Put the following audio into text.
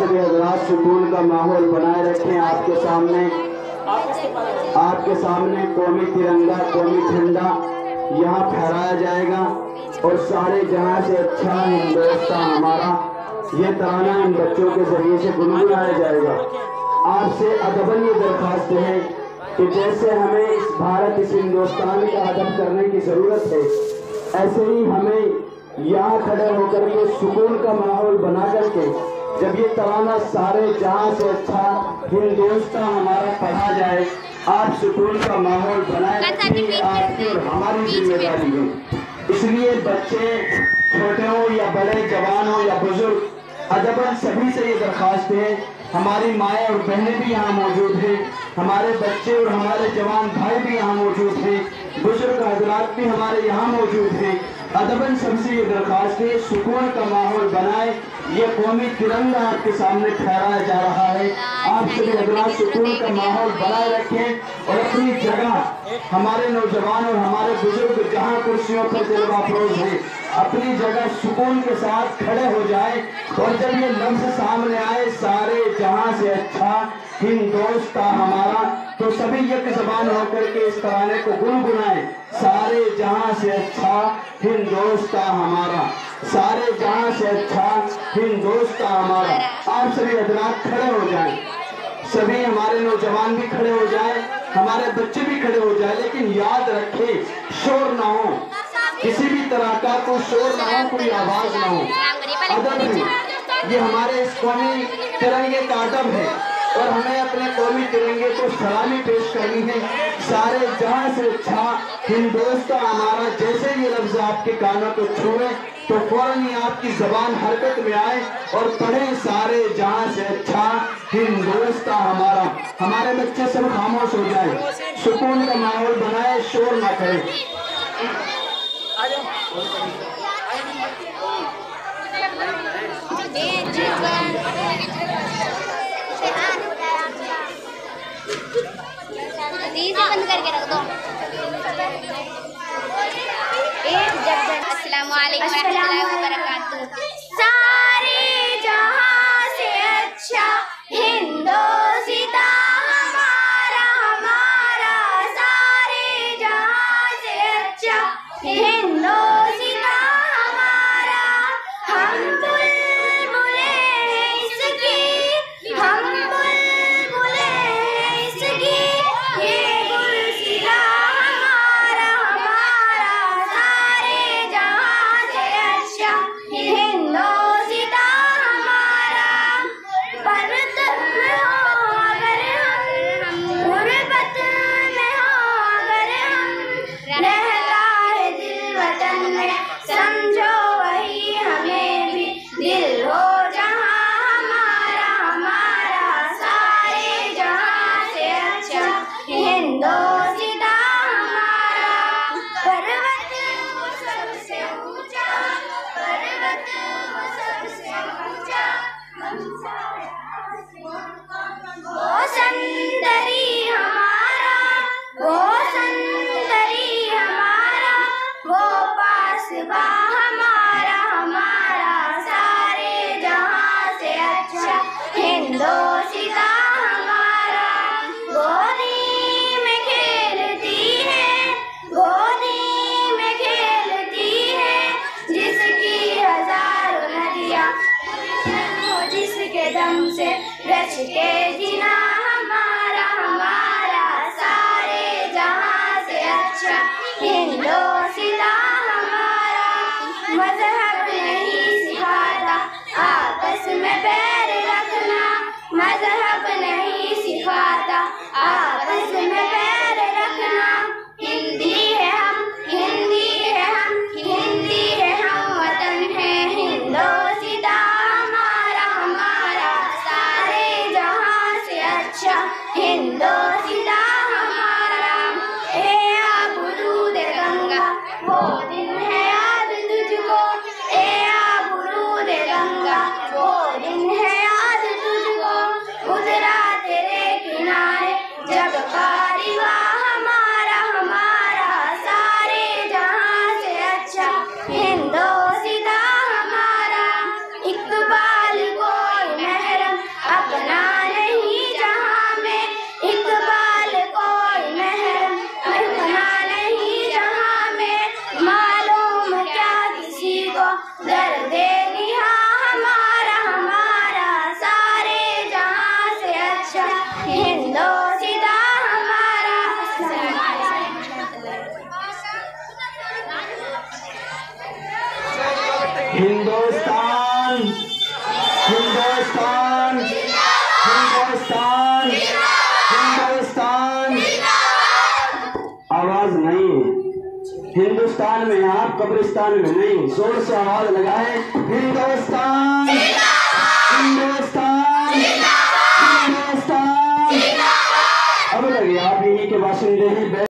सभी हज़रात सुकून का माहौल बनाए रखें। आपके सामने कौमी तिरंगा, कौमी झंडा यहाँ फहराया जाएगा और सारे जहां से अच्छा हिंदुस्तान हमारा, ये तराना इन बच्चों के जरिए से गुनगुनाया जाएगा। आपसे अदबन ये दरख्वास्त है कि जैसे हमें इस भारत, इस हिंदुस्तान का अदब करने की ज़रूरत है, ऐसे ही हमें यहाँ खड़े होकर के सुकून का माहौल बना करके जब ये तराना सारे जहां से अच्छा हिंदुस्तान हमारा पढ़ा जाए, आप सुकून का माहौल बनाए रखें, आपकी और हमारी जिम्मेदारी है। इसलिए बच्चे छोटे हो या बड़े, जवान हो या बुजुर्ग, अदबन सभी से ये दरख्वास्त है, हमारी माएँ और बहनें भी यहाँ मौजूद हैं, हमारे बच्चे और हमारे जवान भाई भी यहाँ मौजूद हैं, बुजुर्ग हजरात भी हमारे यहाँ मौजूद हैं। अदबन सबसे ये दरख्वास्त है, सुकून का माहौल बनाए। ये कौमी तिरंगा आपके सामने फहराया जा रहा है, आप सभी हजरात सुकून का माहौल बनाए रखें और अपनी जगह, हमारे नौजवान और हमारे बुजुर्ग जहाँ कुर्सियों पर जलवा अफरोज हैं, अपनी जगह सुकून के साथ खड़े हो जाए और जब ये लफ्ज सामने आए, सारे जहां से अच्छा हिंदुस्तान हमारा, तो सभी एक ज़बान होकर के इस तराने को गुनगुनाएं। सारे जहां से अच्छा हिंदुस्तान हमारा, सारे जहां से अच्छा हिंदुस्तान हमारा। आप सभी हजरात खड़े हो जाएं, सभी हमारे नौजवान भी खड़े हो जाएं, हमारे बच्चे भी खड़े हो जाएं, लेकिन याद रखें शोर ना हो, किसी भी तरह का कोई शोर ना हो, कोई आवाज ना हो। अदब है, ये हमारे इस कौमी तिरंगे का अदब है और हमें अपने कौमी तिरंगे को सलामी पेश करनी है। सारे जहां से अच्छा हिंदुस्तान हमारा, जैसे ये लफ्ज आपके कानों को छुए तो फौरन ही आपकी जबान हरकत में आए और पढ़े, सारे जहां से अच्छा हिंदुस्तान हमारा। हमारे बच्चे सब खामोश हो जाए, सुकून का माहौल बनाए, शोर ना करें। बंद करके रख दो। अस्सलामुअलैकुम रहमतुल्लाहि व बरकातुहू। सारे जहां से अच्छा हिंदुस्तान हमारा, हमारा सारे जहां से अच्छा हिंदुस्तान हमारा। हम बुलबुले हैं इसकी, हम बुलबुले हैं इसकी, ये गुलसिला हमारा, हमारा सारे जहां से अच्छा हिंदुस्तान हमारा। पर्वत में हो अगर हम, गुरबत में हो अगर हम, रहता है दिल वतन में, समझो वही हमें भी दिल हो जहां हमारा, हमारा सारे जहां से अच्छा हिंदुस्तान हमारा। पर्वत वो सबसे ऊंचा, पर्वत वो सबसे ऊंचा, वो सुंदरी हमारा, वो सुंदरी हमारा, वो पासबा हमारा, हमारा सारे जहां से अच्छा हिंदुस्तान हमारा। गोदी में खेलती है, गोदी में खेलती है, जिसकी हजारों नदियां, जिसके दम से रच के जीना हमारा, हमारा सारे जहां से अच्छा हिंदुस्तान हमारा। मजहब नहीं सिखाता आपस में बैर रखना, मजहब नहीं सिखाता आपस में बैर रखना। हिंदी है हम, हिंदी है हम, हिंदी है हम, वतन है हिंदुस्तान हमारा, हमारा सारे जहां से अच्छा हिंदुस्तान हमारा। ए आबरूद गंगा, वो दिन है याद तुझको, ए आबरूद गंगा, वो दिन है याद तुझको, गुजरा तेरे किनारे जब कारवां हमारा, हमारा सारे जहां से अच्छा हिंदुस्तान हमारा। इकबाल कोई महरम बादशाह, हिंदोस्तां हमारा। हिंदुस्तान, हिंदुस्तान, हिंदुस्तान, हिंदुस्तान। आवाज नहीं है। हिंदुस्तान में आप, कब्रिस्तान में नहीं। जोर से आवाज लगाए, हिंदुस्तान, हिंदुस्तान, हिंदुस्तान। अब लगे आप यहीं के बाशिंदे हैं।